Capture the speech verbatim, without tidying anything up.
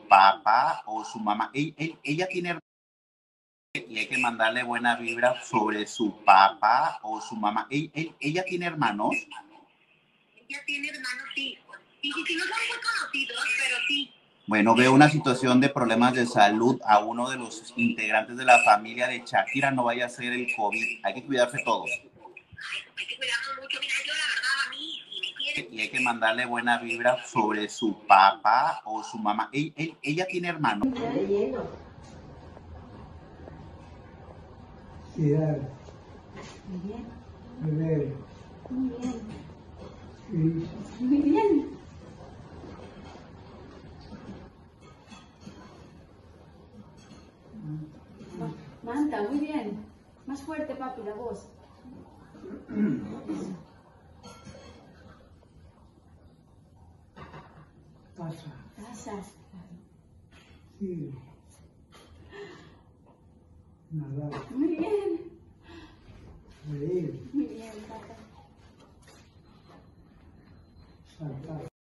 papá o su mamá. Ella, ella tiene y hay que mandarle buena vibra sobre su papá o su mamá. Ella, ella tiene hermanos. Ella tiene hermanos, sí. Y si no son muy conocidos, pero sí. Bueno, veo una situación de problemas de salud a uno de los integrantes de la familia de Shakira. No vaya a ser el COVID. Hay que cuidarse todos. Ay, hay que cuidarnos mucho. Mira, yo la verdad a mí, si me quieren... Y hay que mandarle buena vibra sobre su papá o su mamá. Ella, ella tiene hermanos. Sí, dale. Muy bien. Bebé. Muy bien. Sí. Muy bien. Manta, muy bien. Más fuerte, papi, la voz. Pasa. Pasas. Sí. Nada. Muy bien. Reír. Muy bien, papá. Saltar.